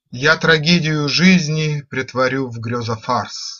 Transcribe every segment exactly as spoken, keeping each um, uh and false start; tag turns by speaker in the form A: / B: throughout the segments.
A: Я трагедию жизни претворю в грезофарс.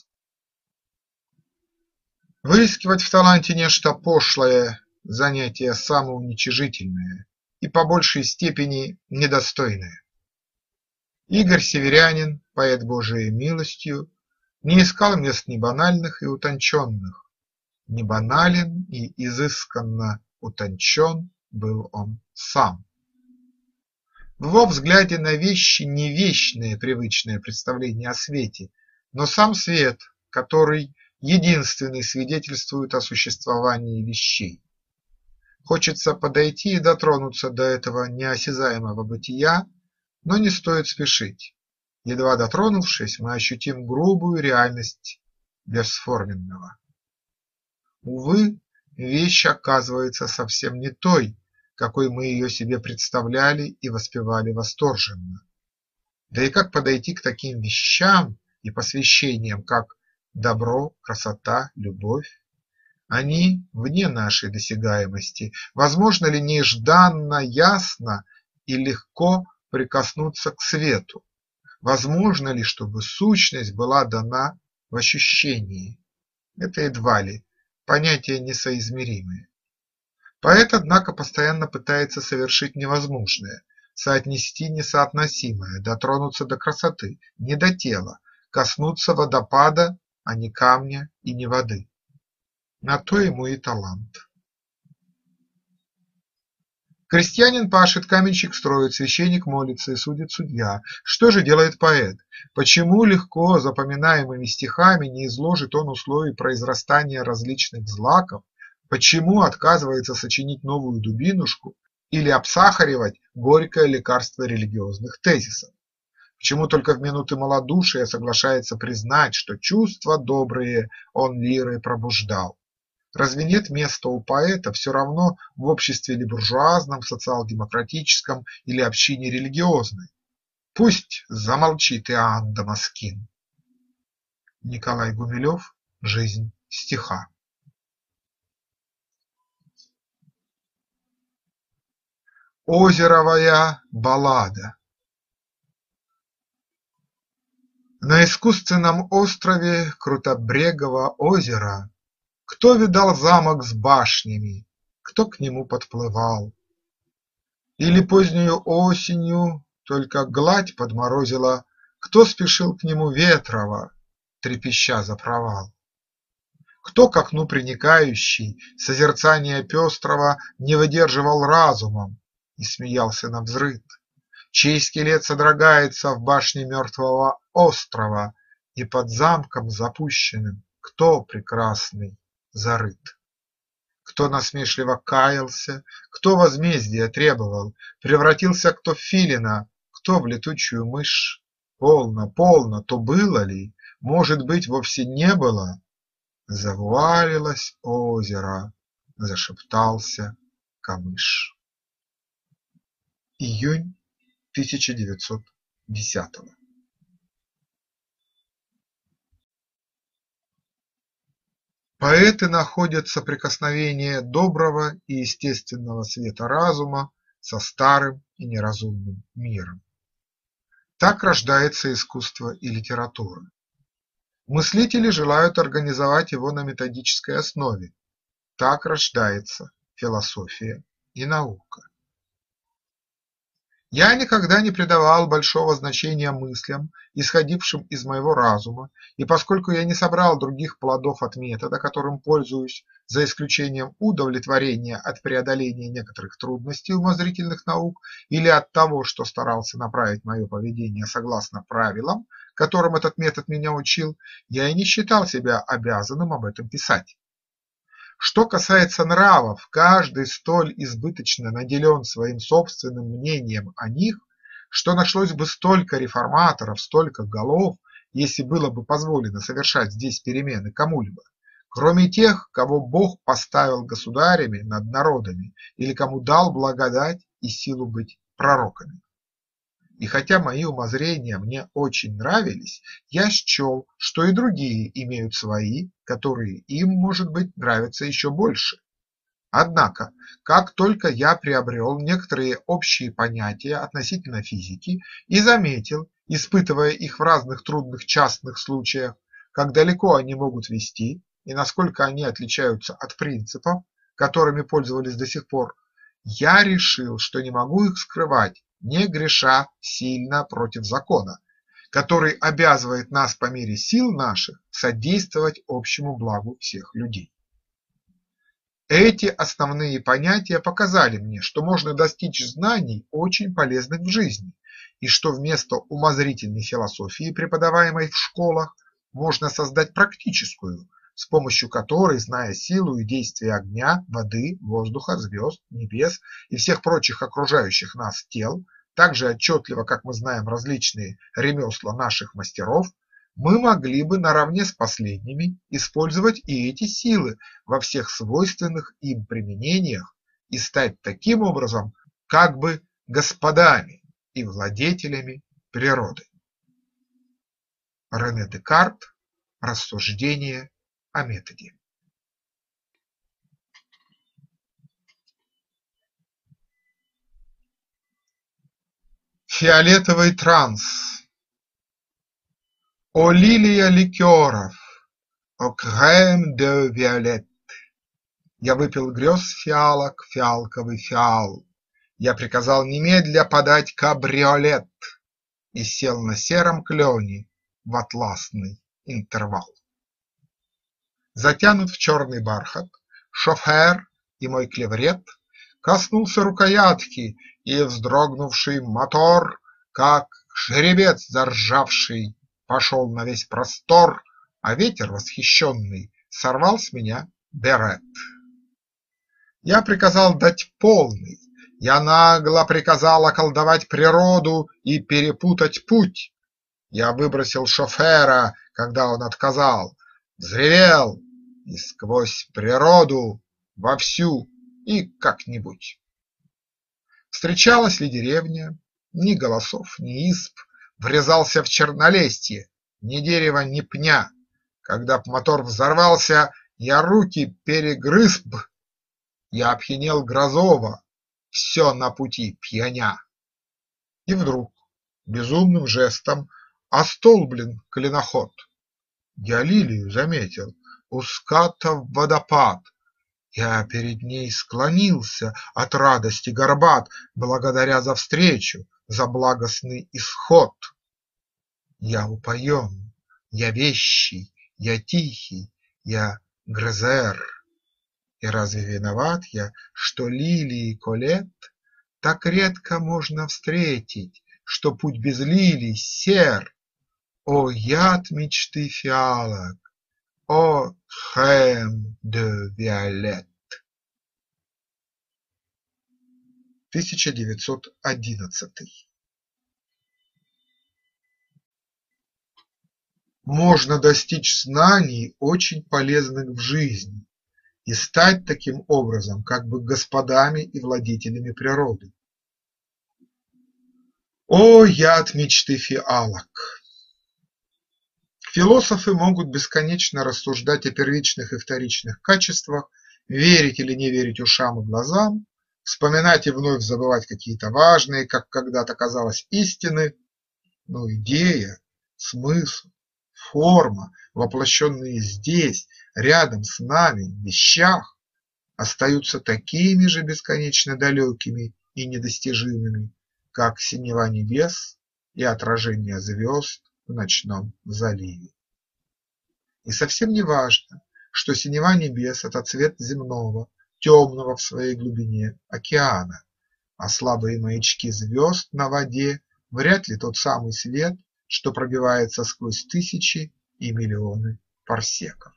A: Выискивать в таланте нечто пошлое – занятие самоуничижительное и по большей степени недостойное. Игорь Северянин, поэт Божией милостью, не искал мест ни банальных и утонченных, не банален и изысканно утончен был он сам. В его взгляде на вещи не вечное привычное представление о свете, но сам свет, который единственный свидетельствует о существовании вещей. Хочется подойти и дотронуться до этого неосязаемого бытия, но не стоит спешить. Едва дотронувшись, мы ощутим грубую реальность бесформенного. Увы, вещь оказывается совсем не той, какой мы ее себе представляли и воспевали восторженно. Да и как подойти к таким вещам и посвящениям, как добро, красота, любовь? Они вне нашей досягаемости. Возможно ли нежданно, ясно и легко прикоснуться к свету? Возможно ли, чтобы сущность была дана в ощущении? Это едва ли, понятия несоизмеримые. Поэт, однако, постоянно пытается совершить невозможное, соотнести несоотносимое, дотронуться до красоты, не до тела, коснуться водопада, а не камня и не воды. На то ему и талант. Крестьянин пашет, каменщик строит, священник молится и судит судья. Что же делает поэт? Почему легко запоминаемыми стихами не изложит он условий произрастания различных злаков? Почему отказывается сочинить новую дубинушку или обсахаривать горькое лекарство религиозных тезисов? Почему только в минуты малодушия соглашается признать, что чувства добрые он лирой пробуждал? Разве нет места у поэта все равно в обществе ли буржуазном, социал-демократическом или общине религиозной? Пусть замолчит Иоанн Дамаскин. Николай Гумилев. Жизнь стиха. Озеровая баллада. На искусственном острове Крутобрегового озера кто видал замок с башнями, кто к нему подплывал? Или позднею осенью только гладь подморозила, кто спешил к нему ветрово, трепеща за провал? Кто к окну приникающий, созерцания пестрого не выдерживал разумом и смеялся навзрыд? Чей скелет содрогается в башне мертвого острова, и под замком запущенным кто прекрасный зарыт? Кто насмешливо каялся, кто возмездия требовал, превратился кто в филина, кто в летучую мышь? Полно, полно, то было ли, может быть, вовсе не было? Завуалилось озеро, зашептался камыш. Июнь тысяча девятьсот десятого. Поэты находят соприкосновение доброго и естественного света разума со старым и неразумным миром. Так рождается искусство и литература. Мыслители желают организовать его на методической основе. Так рождается философия и наука. Я никогда не придавал большого значения мыслям, исходившим из моего разума, и поскольку я не собрал других плодов от метода, которым пользуюсь, за исключением удовлетворения от преодоления некоторых трудностей умозрительных наук или от того, что старался направить мое поведение согласно правилам, которым этот метод меня учил, я и не считал себя обязанным об этом писать. Что касается нравов, каждый столь избыточно наделен своим собственным мнением о них, что нашлось бы столько реформаторов, столько голов, если было бы позволено совершать здесь перемены кому-либо, кроме тех, кого Бог поставил государями над народами или кому дал благодать и силу быть пророками. И хотя мои умозрения мне очень нравились, я счел, что и другие имеют свои, которые им, может быть, нравятся еще больше. Однако, как только я приобрел некоторые общие понятия относительно физики и заметил испытывая их в разных трудных частных случаях, как далеко они могут вести и насколько они отличаются от принципов, которыми пользовались до сих пор, я решил, что не могу их скрывать, не греша сильно против закона, который обязывает нас по мере сил наших содействовать общему благу всех людей. Эти основные понятия показали мне, что можно достичь знаний, очень полезных в жизни, и что вместо умозрительной философии, преподаваемой в школах, можно создать практическую, с помощью которой, зная силу и действие огня, воды, воздуха, звезд, небес и всех прочих окружающих нас тел, так же отчетливо, как мы знаем различные ремесла наших мастеров, мы могли бы наравне с последними использовать и эти силы во всех свойственных им применениях и стать таким образом как бы господами и владетелями природы. Рене Декарт. Рассуждение о методе. Фиолетовый транс. О лилия ликеров, о крем де виолет. Я выпил грез фиалок, фиалковый фиал. Я приказал немедля подать кабриолет и сел на сером клене в атласный интервал. Затянут в черный бархат, шофер и мой клеврет коснулся рукоятки, и вздрогнувший мотор, как жеребец заржавший, пошел на весь простор, а ветер восхищенный сорвал с меня берет. Я приказал дать полный, я нагло приказал околдовать природу и перепутать путь. Я выбросил шофера, когда он отказал, взревел и сквозь природу вовсю и как-нибудь. Встречалась ли деревня, ни голосов, ни исп, врезался в чернолесье, ни дерева, ни пня. Когда б мотор взорвался, я руки перегрыз б, я опьянел грозово, все на пути пьяня. И вдруг безумным жестом остолблен клиноход. Я лилию заметил, у ската в водопад. Я перед ней склонился, от радости горбат, благодаря за встречу, за благостный исход. Я упоен, я вещий, я тихий, я Грезер. И разве виноват я, что лилии Колет так редко можно встретить, что путь без лилий сер? О, яд мечты фиалок! О, крем де виолет! тысяча девятьсот одиннадцатый. Можно достичь знаний, очень полезных в жизни, и стать таким образом как бы господами и владетелями природы. О, яд мечты фиалок! Философы могут бесконечно рассуждать о первичных и вторичных качествах, верить или не верить ушам и глазам, вспоминать и вновь забывать какие-то важные, как когда-то казалось, истины, но идея, смысл, форма, воплощенные здесь, рядом с нами, в вещах, остаются такими же бесконечно далекими и недостижимыми, как синева небес и отражение звезд в ночном заливе. И совсем не важно, что синева небес – это цвет земного, темного в своей глубине океана, а слабые маячки звезд на воде вряд ли тот самый свет, что пробивается сквозь тысячи и миллионы парсеков.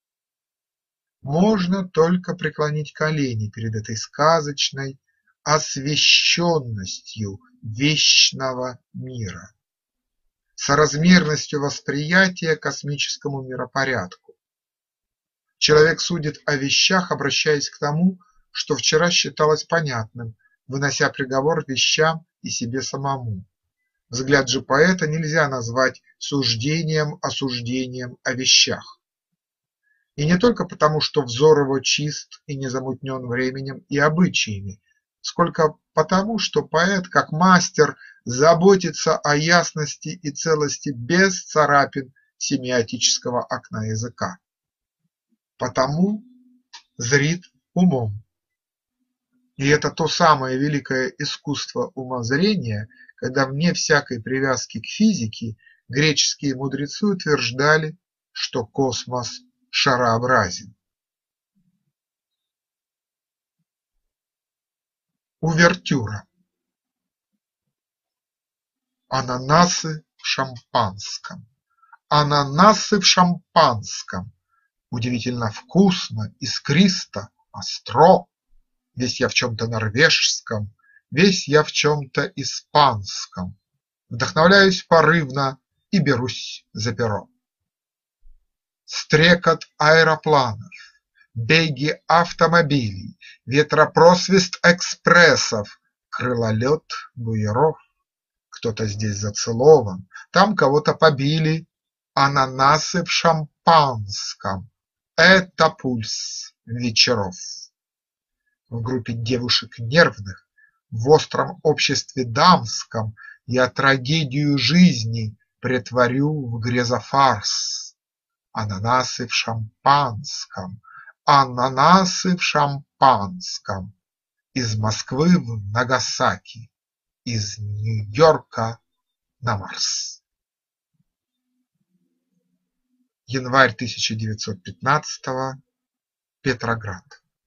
A: Можно только преклонить колени перед этой сказочной освещенностью вечного мира, соразмерностью восприятия космическому миропорядку. Человек судит о вещах, обращаясь к тому, что вчера считалось понятным, вынося приговор вещам и себе самому. Взгляд же поэта нельзя назвать суждением-осуждением о вещах. И не только потому, что взор его чист и не замутнен временем и обычаями, сколько потому что поэт, как мастер, заботится о ясности и целости без царапин семиотического окна языка. Потому зрит умом. И это то самое великое искусство умозрения, когда вне всякой привязки к физике греческие мудрецы утверждали, что космос шарообразен. Увертюра. Ананасы в шампанском. Ананасы в шампанском. Удивительно вкусно, искристо, остро. Весь я в чем-то норвежском, весь я в чем-то испанском. Вдохновляюсь порывно и берусь за перо. Стрекот аэропланов, беги автомобилей, ветропросвист экспрессов, крылолет буеров. Кто-то здесь зацелован, там кого-то побили. Ананасы в шампанском – это пульс вечеров. В группе девушек нервных, в остром обществе дамском я трагедию жизни претворю в грезофарс. Ананасы в шампанском, ананасы в шампанском. Из Москвы в Нагасаки, из Нью-Йорка на Марс. Январь тысяча девятьсот пятнадцатого. Петроград.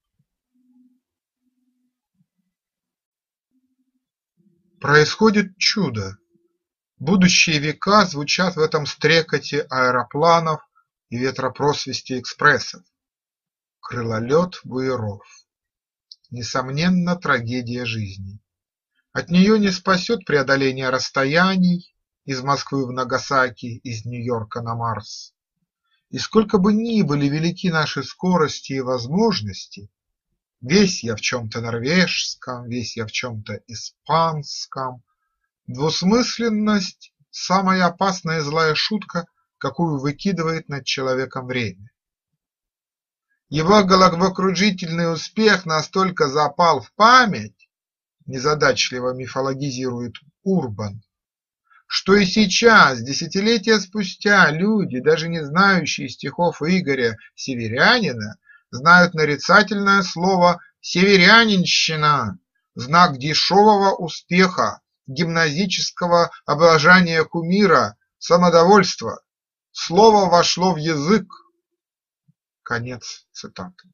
A: Происходит чудо. Будущие века звучат в этом стрекоте аэропланов и ветропросвисте экспрессов. Крылолет буеров. Несомненно, трагедия жизни. От нее не спасет преодоление расстояний из Москвы в Нагасаки, из Нью-Йорка на Марс. И сколько бы ни были велики наши скорости и возможности, весь я в чем-то норвежском, весь я в чем-то испанском, двусмысленность – самая опасная и злая шутка, какую выкидывает над человеком время. Его головокружительный успех настолько запал в память, незадачливо мифологизирует Урбан, что и сейчас, десятилетия спустя, люди, даже не знающие стихов Игоря Северянина, знают нарицательное слово «северянинщина», знак дешевого успеха, гимназического обожания кумира, самодовольства. Слово вошло в язык. Конец цитаты.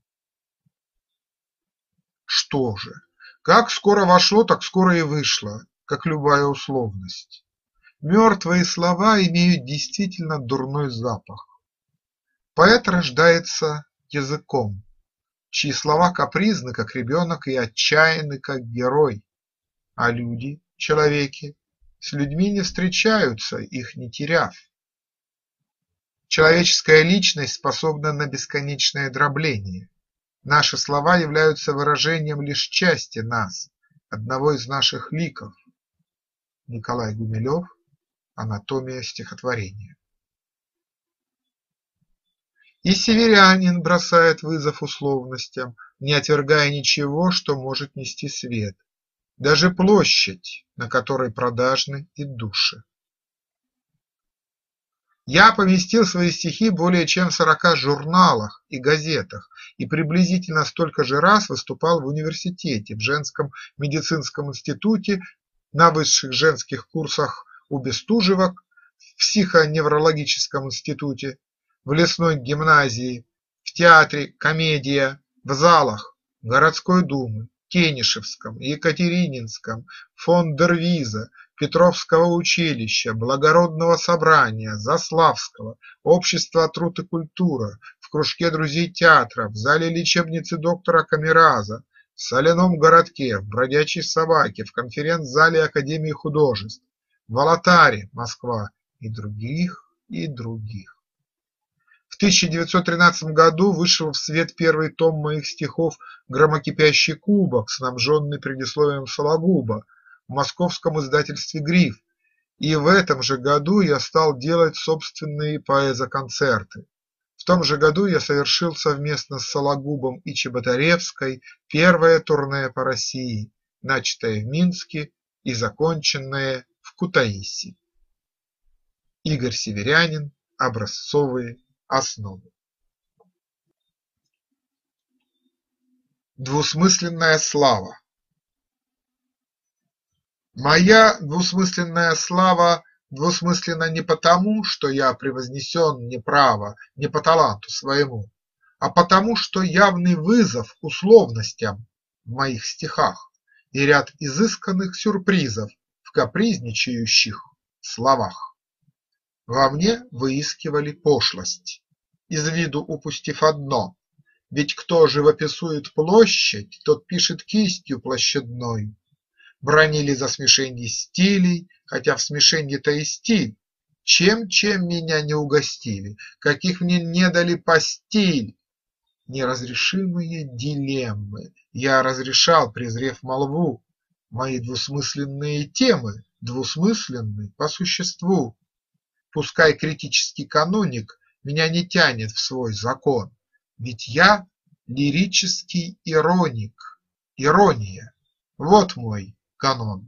A: Что же, как скоро вошло, так скоро и вышло, как любая условность. Мертвые слова имеют действительно дурной запах. Поэт рождается языком, чьи слова капризны, как ребенок, и отчаянны, как герой, а люди, человеки, с людьми не встречаются, их не теряв. Человеческая личность способна на бесконечное дробление. Наши слова являются выражением лишь части нас, одного из наших ликов. Николай Гумилев. Анатомия стихотворения. И северянин бросает вызов условностям, не отвергая ничего, что может нести свет, даже площадь, на которой продажны и души. Я поместил свои стихи более чем в сорока журналах и газетах и приблизительно столько же раз выступал в университете, в женском медицинском институте, на высших женских курсах у Бестужева, в психоневрологическом институте, в лесной гимназии, в театре «Комедия», в залах городской думы, Тенишевском, Екатерининском, фон дер Виза, Петровского училища, Благородного собрания, Заславского, Общества труд и культура, в кружке друзей театра, в зале лечебницы доктора Камераза, в соляном городке, в бродячей собаке, в конференц-зале Академии художеств, в Алатаре, Москва, и других, и других. В тысяча девятьсот тринадцатом году вышел в свет первый том моих стихов «Громокипящий кубок», снабженный предисловием Сологуба, в московском издательстве «Гриф», и в этом же году я стал делать собственные поэзоконцерты. В том же году я совершил совместно с Сологубом и Чеботаревской первое турне по России, начатое в Минске и законченное в Кутаиси. Игорь Северянин. Образцовые основы. Двусмысленная слава. Моя двусмысленная слава двусмысленна не потому, что я превознесен не право, не по таланту своему, а потому, что явный вызов условностям в моих стихах и ряд изысканных сюрпризов в капризничающих словах. Во мне выискивали пошлость, из виду упустив одно: ведь кто живописует площадь, тот пишет кистью площадной. Бранили за смешенье стилей, хотя в смешенье-то и стиль. Чем-чем меня не угостили, каких мне не дали постиль. Неразрешимые дилеммы я разрешал, презрев молву. Мои двусмысленные темы двусмысленны по существу. Пускай критический каноник меня не тянет в свой закон, ведь я лирический ироник. Ирония – вот мой канон.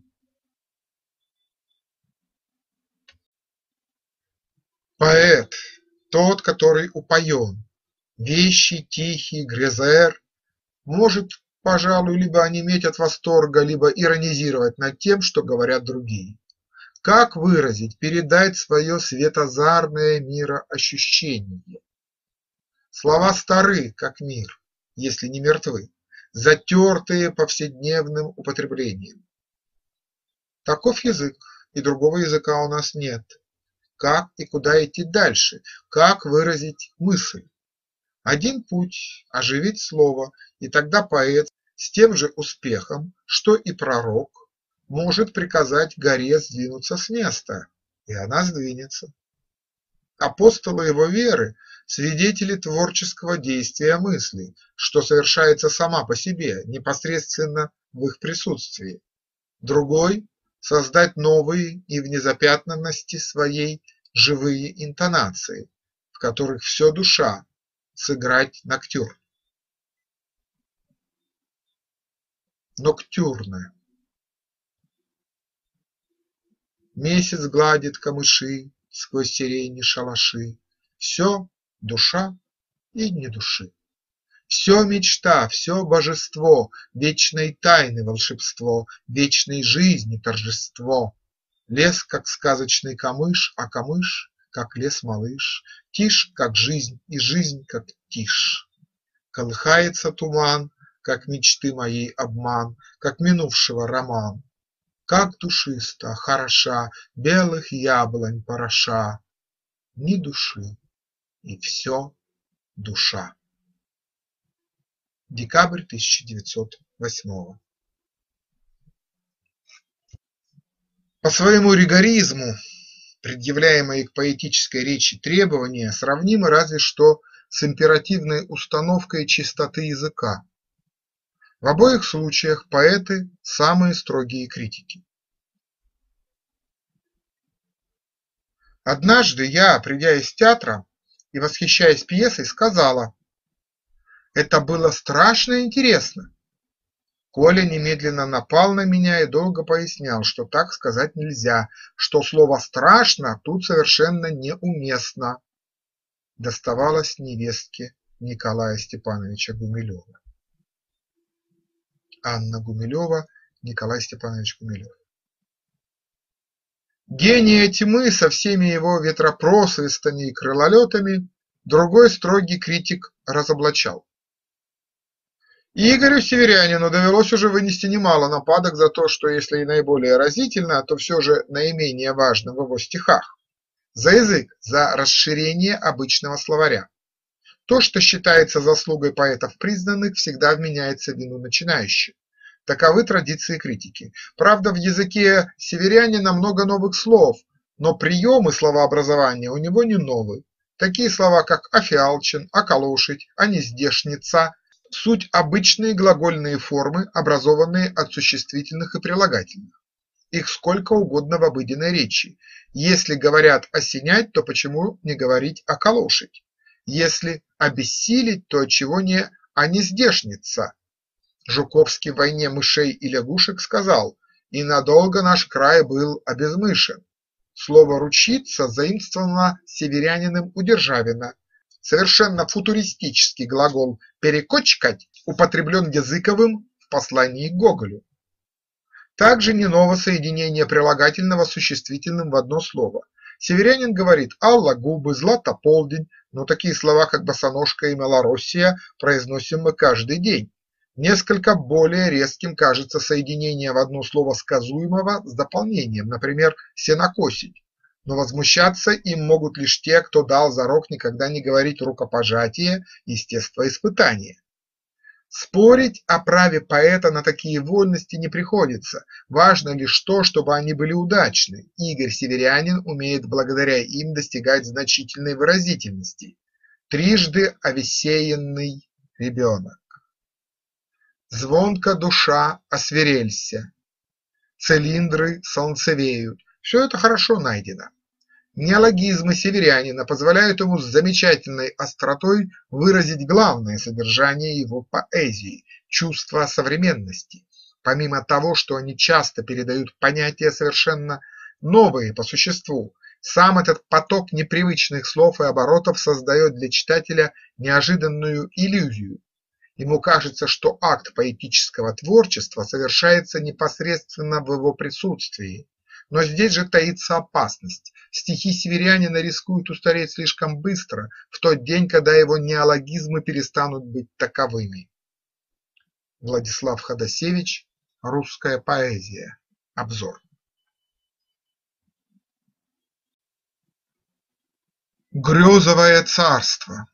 A: Поэт – тот, который упоен, вещий, тихий, грезер, может, пожалуй, либо онеметь от восторга, либо иронизировать над тем, что говорят другие. Как выразить, передать свое светозарное мироощущение? Слова стары, как мир, если не мертвы, затертые повседневным употреблением. Таков язык, и другого языка у нас нет. Как и куда идти дальше, как выразить мысль? Один путь – оживить слово, и тогда поэт с тем же успехом, что и пророк, может приказать горе сдвинуться с места, и она сдвинется. Апостолы его веры – свидетели творческого действия мысли, что совершается сама по себе, непосредственно в их присутствии. Другой – создать новые и в незапятнанности своей живые интонации, в которых все душа, сыграть ноктюрн. Ноктюрны. Месяц гладит камыши сквозь сирени шалаши. Все душа и не души. Все мечта, все божество, вечной тайны волшебство, вечной жизни торжество. Лес, как сказочный камыш, а камыш, как лес-малыш, тишь, как жизнь, и жизнь, как тишь. Колыхается туман, как мечты моей обман, как минувшего роман. Как душиста, хороша, белых яблонь пороша, ни души, и все душа. Декабрь тысяча девятьсот восьмого. По своему ригоризму предъявляемые к поэтической речи требования сравнимы разве что с императивной установкой чистоты языка. В обоих случаях поэты – самые строгие критики. Однажды я, придя из театра и восхищаясь пьесой, сказала: «Это было страшно интересно». Коля немедленно напал на меня и долго пояснял, что так сказать нельзя, что слово «страшно» тут совершенно неуместно. Доставалось невестке Николая Степановича Гумилева. Анна Гумилева, Николай Степанович Гумилев. Гения тьмы со всеми его ветропросвистами и крылолетами другой строгий критик разоблачал. Игорю Северянину довелось уже вынести немало нападок за то, что если и наиболее разительно, то все же наименее важно в его стихах. За язык, за расширение обычного словаря. То, что считается заслугой поэтов признанных, всегда вменяется в вину начинающих. Таковы традиции критики. Правда, в языке Северянина много новых слов, но приемы словообразования у него не новые. Такие слова, как «офиалчен», «околошить», «онездешница» – суть обычные глагольные формы, образованные от существительных и прилагательных. Их сколько угодно в обыденной речи. Если говорят «осенять», то почему не говорить «околошить»? Если обессилить, то отчего не «онездешница»? Жуковский в «Войне мышей и лягушек» сказал: «И надолго наш край был обезмышен». Слово «ручиться» заимствовано северянином у Державина. Совершенно футуристический глагол «перекочкать» употреблен Языковым в послании к Гоголю. Также не ново соединение прилагательного с существительным в одно слово. Северянин говорит «Алла губы», «Злата полдень», но такие слова, как «босоножка» и «Малороссия» произносим мы каждый день. Несколько более резким кажется соединение в одно слово сказуемого с дополнением, например, «сенокосить», но возмущаться им могут лишь те, кто дал зарок никогда не говорить рукопожатие, естествоиспытание. Спорить о праве поэта на такие вольности не приходится, важно лишь то, чтобы они были удачны. Игорь Северянин умеет благодаря им достигать значительной выразительности. Трижды овесеянный ребенок. Звонко душа освирелься, цилиндры солнцевеют. Все это хорошо найдено. Неологизмы северянина позволяют ему с замечательной остротой выразить главное содержание его поэзии – чувство современности. Помимо того, что они часто передают понятия совершенно новые по существу, сам этот поток непривычных слов и оборотов создает для читателя неожиданную иллюзию. Ему кажется, что акт поэтического творчества совершается непосредственно в его присутствии. Но здесь же таится опасность. Стихи северянина рискуют устареть слишком быстро, в тот день, когда его неологизмы перестанут быть таковыми. Владислав Ходосевич. Русская поэзия. Обзор. Грезовое царство.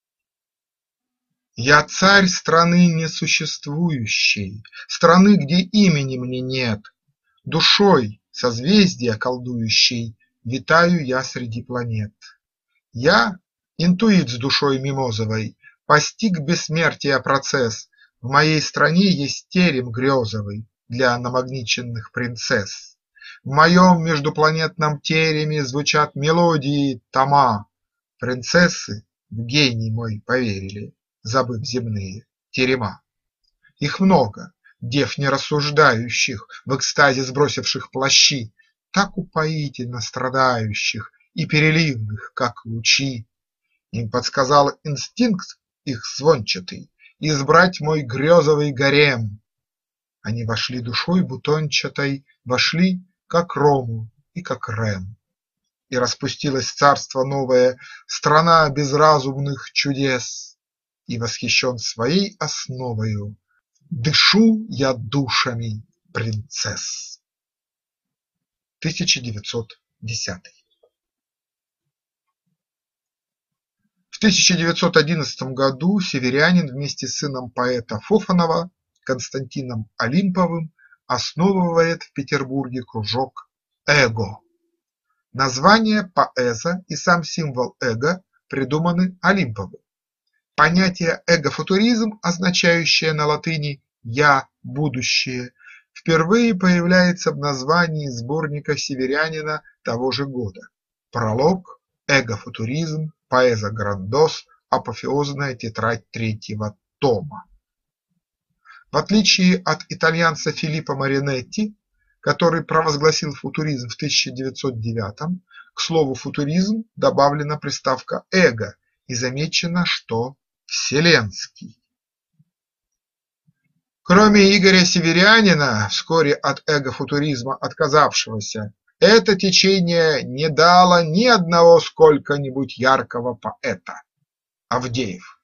A: Я царь страны несуществующей, страны, где имени мне нет, душой созвездия колдующей витаю я среди планет. Я, интуит с душой мимозовой, постиг бессмертия процесс, в моей стране есть терем грезовый для намагниченных принцесс. В моем междупланетном тереме звучат мелодии тома, принцессы в гений мой поверили, забыв земные терема. Их много, дев нерассуждающих, в экстазе сбросивших плащи, так упоительно страдающих и переливных, как лучи. Им подсказал инстинкт их звончатый избрать мой грезовый гарем. Они вошли душой бутончатой, вошли, как Рому и как Рем. И распустилось царство новое, страна безразумных чудес, и восхищен своей основою дышу я душами принцесс. тысяча девятьсот десятый. В тысяча девятьсот одиннадцатом году северянин вместе с сыном поэта Фофанова Константином Олимповым основывает в Петербурге кружок «Эго». Название поэза и сам символ эго придуманы Олимповым. Понятие эгофутуризм, означающее на латыни «я – будущее», впервые появляется в названии сборника северянина того же года. Пролог, эгофутуризм, поэза Грандос, апофеозная тетрадь третьего тома. В отличие от итальянца Филиппо Маринетти, который провозгласил футуризм в тысяча девятьсот девятом, к слову футуризм добавлена приставка эго и замечено, что вселенский. Кроме Игоря Северянина, вскоре от эгофутуризма отказавшегося, это течение не дало ни одного сколько-нибудь яркого поэта. Авдеев.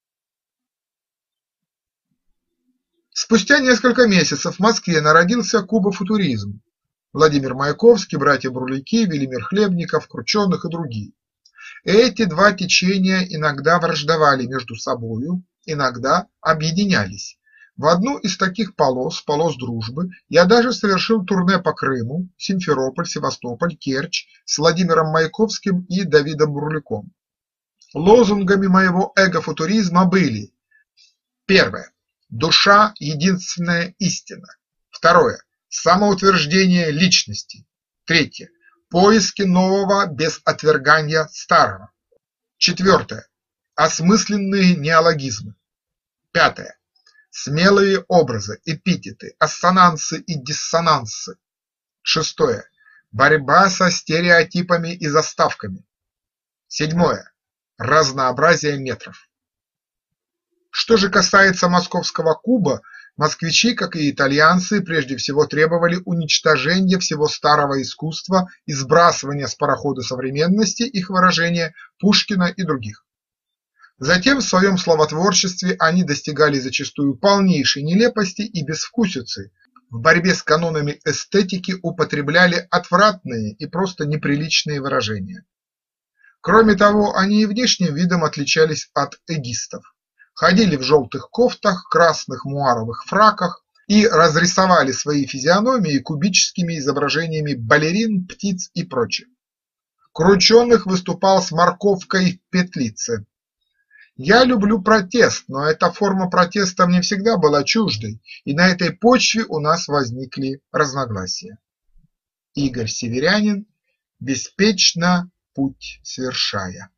A: Спустя несколько месяцев в Москве народился кубофутуризм. Владимир Маяковский, братья Бурляки, Велимир Хлебников, Крученых и другие. Эти два течения иногда враждовали между собою, иногда объединялись. В одну из таких полос, полос дружбы, я даже совершил турне по Крыму, Симферополь, Севастополь, Керчь с Владимиром Маяковским и Давидом Бурляком. Лозунгами моего эгофутуризма были: первое – душа – единственная истина. Второе – самоутверждение личности. Третье – поиски нового без отвергания старого. Четвертое – осмысленные неологизмы. Пятое Смелые образы, эпитеты, ассонансы и диссонансы. Шестое. Борьба со стереотипами и заставками. Седьмое. Разнообразие метров. Что же касается московского куба, москвичи, как и итальянцы, прежде всего требовали уничтожения всего старого искусства и сбрасывания с парохода современности, их выражения, Пушкина и других. Затем в своем словотворчестве они достигали зачастую полнейшей нелепости и безвкусицы, в борьбе с канонами эстетики употребляли отвратные и просто неприличные выражения. Кроме того, они и внешним видом отличались от эгистов. Ходили в желтых кофтах, красных муаровых фраках и разрисовали свои физиономии кубическими изображениями балерин, птиц и прочих. Крученых выступал с морковкой в петлице. Я люблю протест, но эта форма протеста мне всегда была чуждой, и на этой почве у нас возникли разногласия. Игорь Северянин, беспечно путь свершая.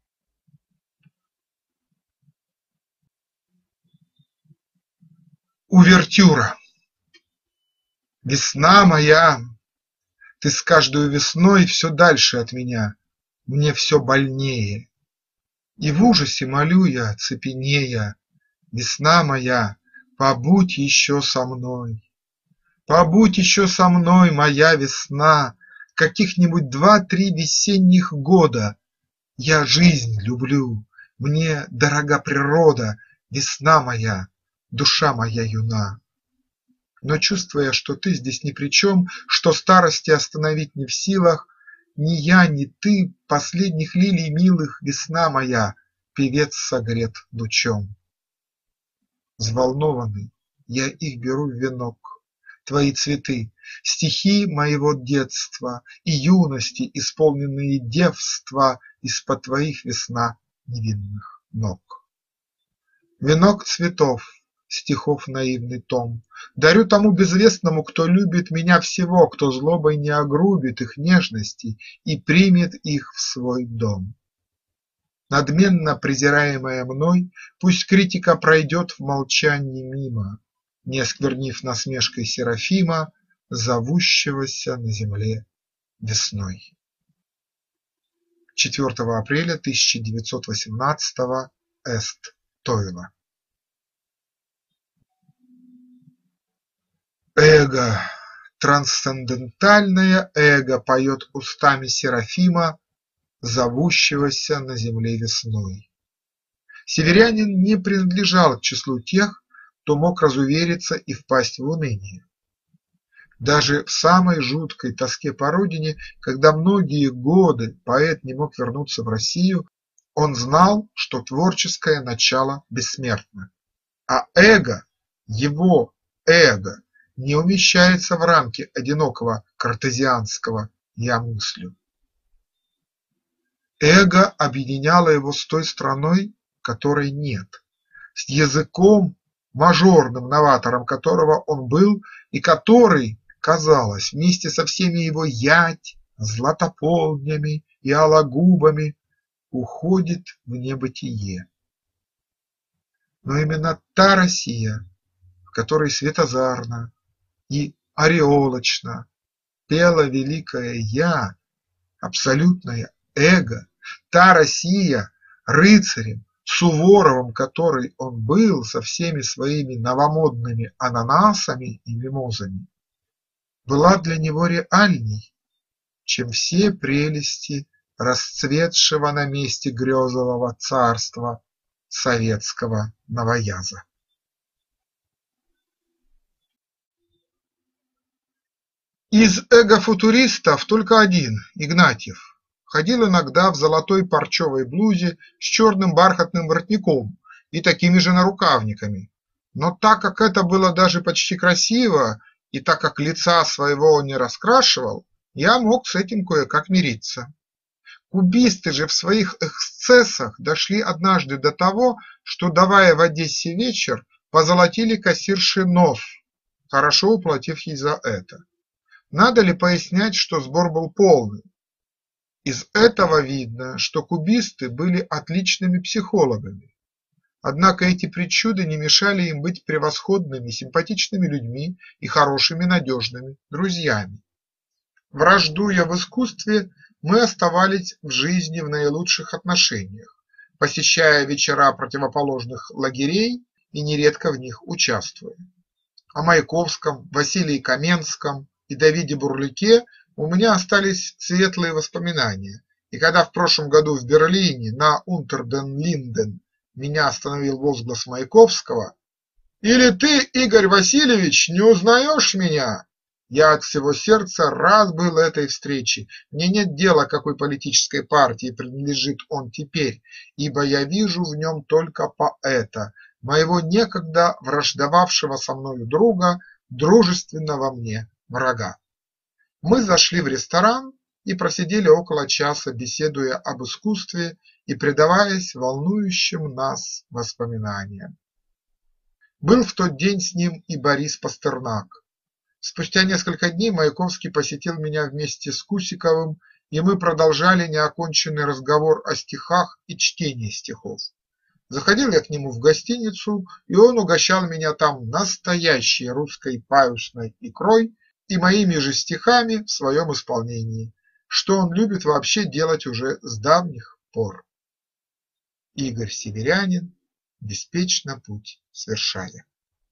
A: Увертюра. Весна моя, ты с каждой весной все дальше от меня, мне все больнее. И в ужасе молю я, цепенея, весна моя, побудь еще со мной. Побудь еще со мной, моя весна, каких-нибудь два-три весенних года. Я жизнь люблю, мне дорога природа, весна моя, душа моя юна. Но чувствуя, что ты здесь ни при чем, что старости остановить не в силах, ни я, ни ты, последних лилий милых, весна моя, певец согрет лучом. Взволнованный, я их беру в венок, твои цветы, стихи моего детства и юности, исполненные девства из-под твоих, весна, невинных ног. Венок цветов, стихов наивный том, дарю тому безвестному, кто любит меня всего, кто злобой не огрубит их нежности и примет их в свой дом. Надменно презираемая мной, пусть критика пройдет в молчании мимо, не осквернив насмешкой Серафима, зовущегося на земле весной. четвёртого апреля тысяча девятьсот восемнадцатого. Эст Тойла. Эго, трансцендентальное эго поет устами Серафима, зовущегося на земле весной. Северянин не принадлежал к числу тех, кто мог разувериться и впасть в уныние. Даже в самой жуткой тоске по родине, когда многие годы поэт не мог вернуться в Россию, он знал, что творческое начало бессмертно, а эго, его эго, не умещается в рамки одинокого картезианского «я мыслю». Эго объединяло его с той страной, которой нет, с языком, мажорным новатором которого он был и который, казалось, вместе со всеми его ять, златополнями и алагубами уходит в небытие. Но именно та Россия, в которой светозарно и ореолочно пела великое «Я», абсолютное эго, та Россия, рыцарем, Суворовым которой он был со всеми своими новомодными ананасами и мимозами, была для него реальней, чем все прелести расцветшего на месте грезового царства советского новояза. Из эго-футуристов только один, Игнатьев, ходил иногда в золотой парчевой блузе с черным бархатным воротником и такими же нарукавниками, но так как это было даже почти красиво и так как лица своего он не раскрашивал, я мог с этим кое-как мириться. Кубисты же в своих эксцессах дошли однажды до того, что, давая в Одессе вечер, позолотили кассирше нос, хорошо уплатив ей за это. Надо ли пояснять, что сбор был полный? Из этого видно, что кубисты были отличными психологами. Однако эти причуды не мешали им быть превосходными, симпатичными людьми и хорошими, надежными друзьями. Враждуя в искусстве, мы оставались в жизни в наилучших отношениях, посещая вечера противоположных лагерей и нередко в них участвуя. О Маяковском, Василии Каменском и Давиде Бурлюке у меня остались светлые воспоминания, и когда в прошлом году в Берлине на Унтер-ден-Линден меня остановил возглас Маяковского: «Или ты, Игорь Васильевич, не узнаешь меня?» Я от всего сердца рад был этой встрече. Мне нет дела, какой политической партии принадлежит он теперь, ибо я вижу в нем только поэта, моего некогда враждовавшего со мною друга, дружественного мне врага. Мы зашли в ресторан и просидели около часа, беседуя об искусстве и предаваясь волнующим нас воспоминаниям. Был в тот день с ним и Борис Пастернак. Спустя несколько дней Маяковский посетил меня вместе с Кусиковым, и мы продолжали неоконченный разговор о стихах и чтении стихов. Заходил я к нему в гостиницу, и он угощал меня там настоящей русской паюсной икрой и моими же стихами в своем исполнении, что он любит вообще делать уже с давних пор. Игорь Северянин, беспечно путь свершая.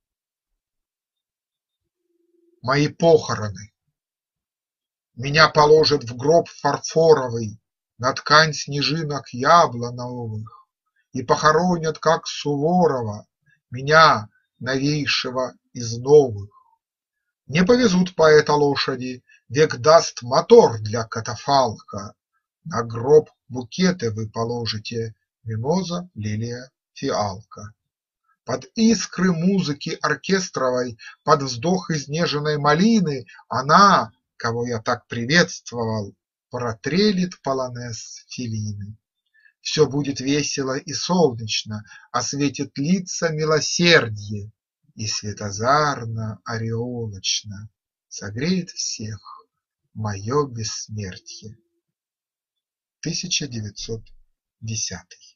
A: Мои похороны. Меня положат в гроб фарфоровый, на ткань снежинок яблоновых, и похоронят, как Суворова, меня, новейшего из новых. Не повезут поэта лошади, век даст мотор для катафалка, на гроб букеты вы положите, мимоза, лилия, фиалка. Под искры музыки оркестровой, под вздох изнеженной малины она, кого я так приветствовал, протрелит полонез Феллини. Все будет весело и солнечно, осветит лица милосердие, и светозарно-ореолочно согреет всех мое бессмертие. тысяча девятьсот десятый.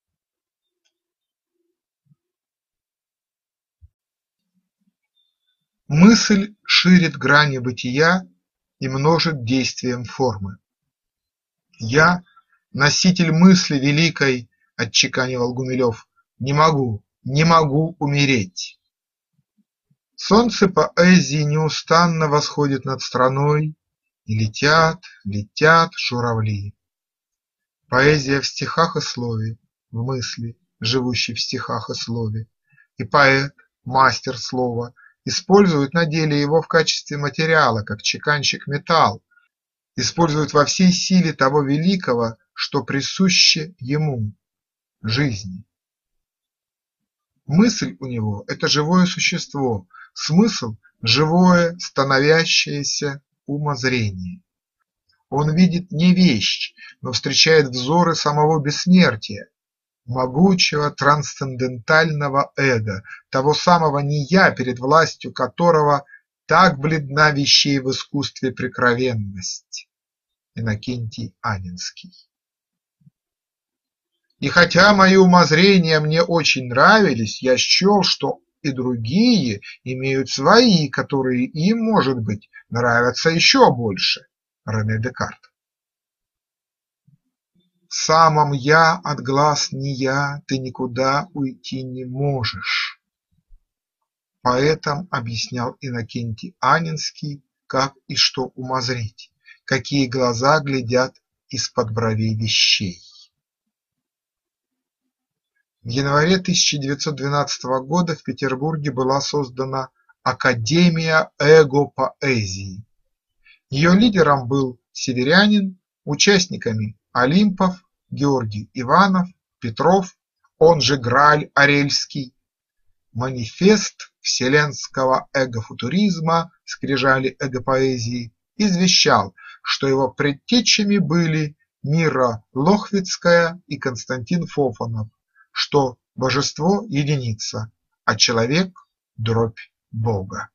A: Мысль ширит грани бытия и множит действием формы. Я, носитель мысли великой, отчеканивал Гумилев, не могу, не могу умереть. Солнце поэзии неустанно восходит над страной, и летят, летят журавли. Поэзия в стихах и слове, в мысли, живущей в стихах и слове, и поэт, мастер слова, использует на деле его в качестве материала, как чеканщик металл, использует во всей силе того великого, что присуще ему – жизни. Мысль у него – это живое существо, смысл – живое, становящееся умозрение. Он видит не вещь, но встречает взоры самого бессмертия, могучего трансцендентального эго, того самого нея, перед властью которого так бледна вещей в искусстве прикровенность. Иннокентий Анинский. И хотя мои умозрения мне очень нравились, я счел, что и другие имеют свои, которые им, может быть, нравятся еще больше. Рене Декарт. Самом я от глаз не я ты никуда уйти не можешь. Поэтам объяснял Иннокентий Анинский, как и что умозрить, какие глаза глядят из-под бровей вещей. В январе тысяча девятьсот двенадцатого года в Петербурге была создана Академия эго-поэзии. Ее лидером был Северянин, участниками Олимпов, Георгий Иванов, Петров, он же Граль Орельский. Манифест вселенского эго-футуризма, скрижали эго-поэзии, извещал, что его предтечами были Мира Лохвицкая и Константин Фофанов, что божество – единица, а человек – дробь Бога.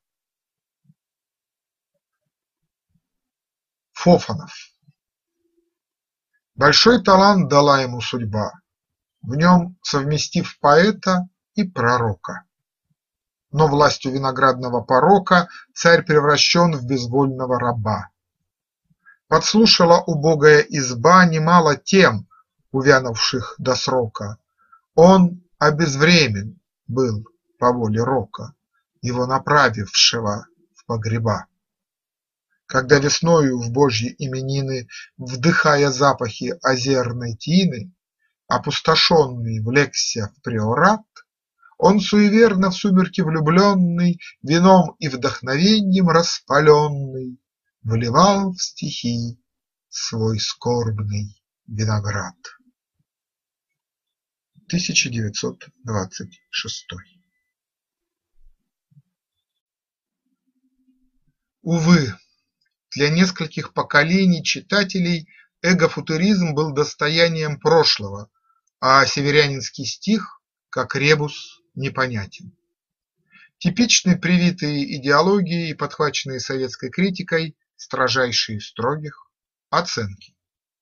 A: Фофанов. Большой талант дала ему судьба. в нем совместив поэта и пророка. Но властью виноградного порока царь превращен в безвольного раба. Подслушала убогая изба немало тем, увянувших до срока. Он обезвремен был по воле рока, его направившего в погреба. Когда весною в божьи именины, вдыхая запахи озерной тины, опустошенный влекся в приорат, он суеверно в сумерки влюбленный, вином и вдохновеньем распаленный, вливал в стихи свой скорбный виноград. тысяча девятьсот двадцать шестой. Увы, для нескольких поколений читателей эгофутуризм был достоянием прошлого, а северянинский стих, как ребус, непонятен. Типичны привитые идеологией и подхваченные советской критикой строжайшие строгих оценки.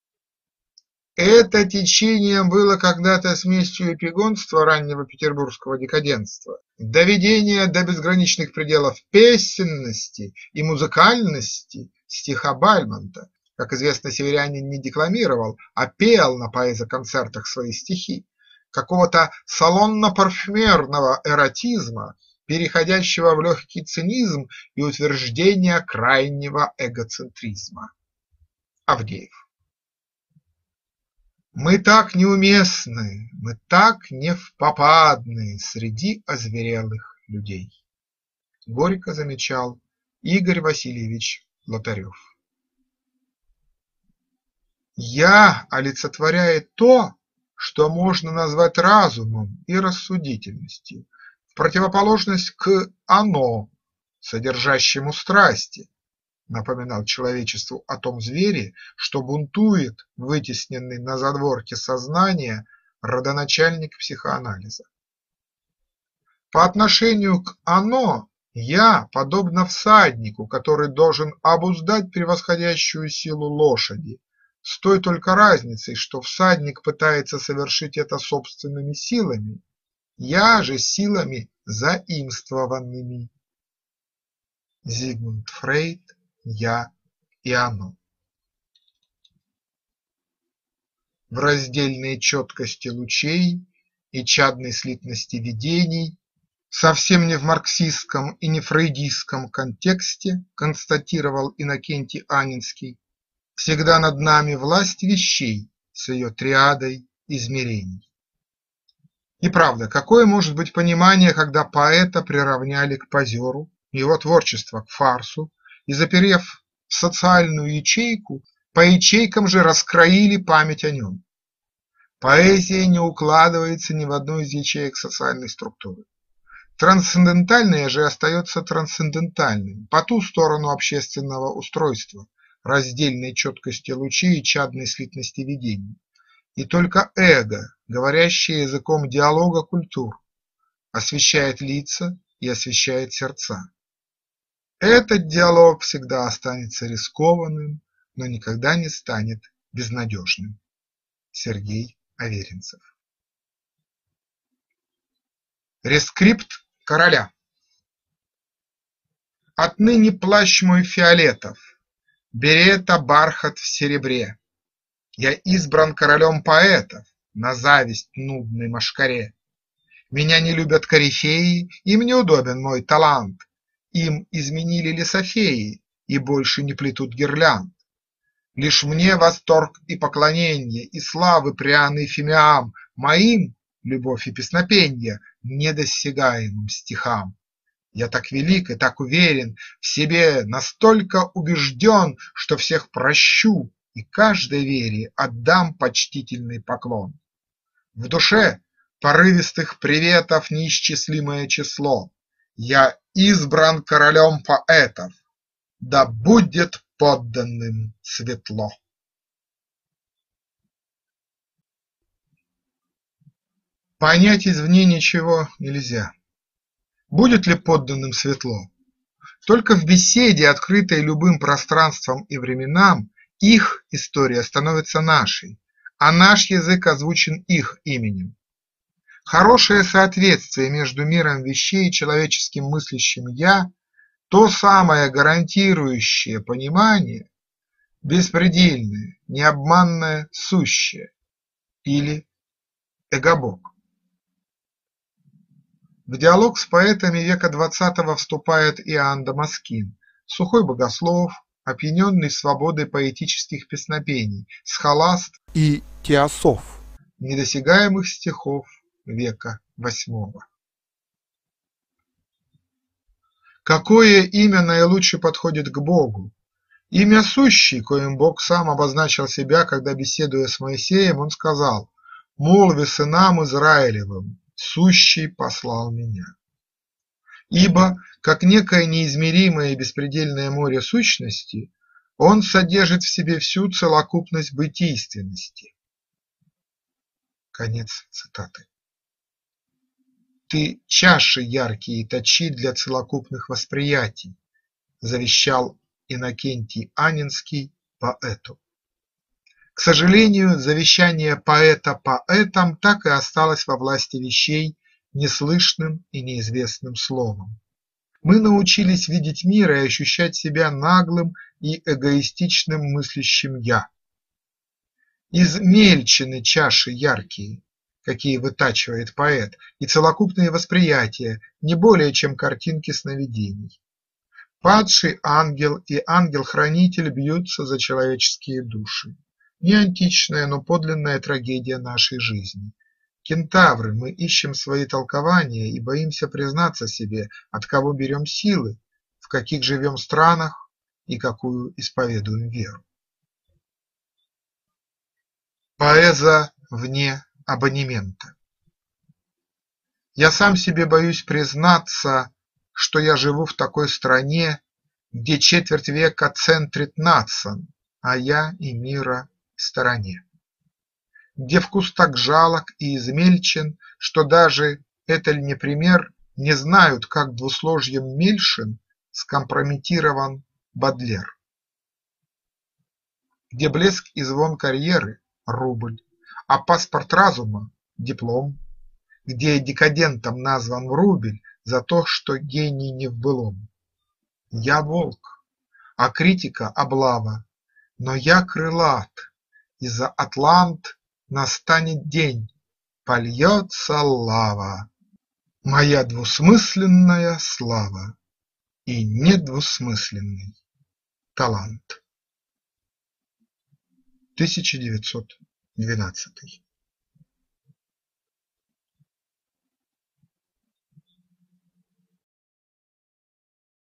A: Это течением было когда-то смесью эпигонства раннего петербургского декаденства, доведения до безграничных пределов песенности и музыкальности стиха Бальмонта. Как известно, северянин не декламировал, а пел на поэзоконцертах свои стихи, какого-то салонно-парфюмерного эротизма, переходящего в легкий цинизм и утверждения крайнего эгоцентризма. Авдеев. Мы так неуместны, мы так невпопадны среди озверелых людей, горько замечал Игорь Васильевич Лотарев. Я олицетворяет то, что можно назвать разумом и рассудительностью, в противоположность к оно, содержащему страсти, напоминал человечеству о том звере, что бунтует, вытесненный на задворке сознания, родоначальник психоанализа. По отношению к оно я подобно всаднику, который должен обуздать превосходящую силу лошади, с той только разницей, что всадник пытается совершить это собственными силами, я же силами заимствованными. Зигмунд Фрейд. Я и оно. В раздельной четкости лучей и чадной слитности видений, совсем не в марксистском и не фрейдистском контексте, констатировал Иннокентий Анинский, всегда над нами власть вещей с ее триадой измерений. И правда, какое может быть понимание, когда поэта приравняли к позеру, его творчество к фарсу, и, заперев в социальную ячейку, по ячейкам же раскроили память о нем. Поэзия не укладывается ни в одну из ячеек социальной структуры. Трансцендентальное же остается трансцендентальным, по ту сторону общественного устройства, раздельной четкости лучей и чадной слитности видений. И только эго, говорящее языком диалога культур, освещает лица и освещает сердца. Этот диалог всегда останется рискованным, но никогда не станет безнадежным. Сергей Аверинцев. Рескрипт короля. Отныне плащ мой фиолетов, берета бархат в серебре. Я избран королем поэтов на зависть нудной мошкаре. Меня не любят корифеи, им неудобен мой талант. Им изменили лесофеи и больше не плетут гирлянд. Лишь мне восторг и поклоненье, и славы пряный фимиам, моим любовь и песнопенье недосягаемым стихам. Я так велик и так уверен в себе, настолько убежден, что всех прощу и каждой вере отдам почтительный поклон. В душе порывистых приветов неисчислимое число. Я избран королем поэтов, да будет подданным светло. Понять извне ничего нельзя. Будет ли подданным светло? Только в беседе, открытой любым пространством и временам, их история становится нашей, а наш язык озвучен их именем. Хорошее соответствие между миром вещей и человеческим мыслящим «я» – то самое гарантирующее понимание, беспредельное, необманное сущее или эгобог. В диалог с поэтами века двадцатого вступает Иоанн Дамаскин, сухой богослов, опьяненный свободой поэтических песнопений, схоласт
B: и теософ
A: недосягаемых стихов века восьмого. Какое имя наилучше подходит к Богу? Имя сущий, коим Бог сам обозначил себя, когда, беседуя с Моисеем, он сказал: «Молви сынам Израилевым, сущий послал меня». Ибо, как некое неизмеримое и беспредельное море сущности, он содержит в себе всю целокупность бытийственности. Конец цитаты. «Ты чаши яркие точи для целокупных восприятий», завещал Иннокентий Анненский поэту. К сожалению, завещание поэта поэтам так и осталось во власти вещей неслышным и неизвестным словом. Мы научились видеть мир и ощущать себя наглым и эгоистичным мыслящим «я». Измельчены чаши яркие, какие вытачивает поэт, и целокупные восприятия, не более чем картинки сновидений. Падший ангел и ангел-хранитель бьются за человеческие души. Не античная, но подлинная трагедия нашей жизни. Кентавры, мы ищем свои толкования и боимся признаться себе, от кого берем силы, в каких живем странах и какую исповедуем веру. Поэза вне абонемента. Я сам себе боюсь признаться, что я живу в такой стране, где четверть века центрит Надсон, а я и мира в стороне. Где вкус так жалок и измельчен, что даже, это ли не пример, не знают, как двусложьем Мельшин скомпрометирован Бодлер. Где блеск и звон карьеры – рубль, а паспорт разума – диплом, где декадентом назван Врубель за то, что гений не в былом. Я волк, а критика – облава, но я крылат, и за Атлант настанет день, польется лава, моя двусмысленная слава и недвусмысленный талант. тысяча девятьсот двенадцатый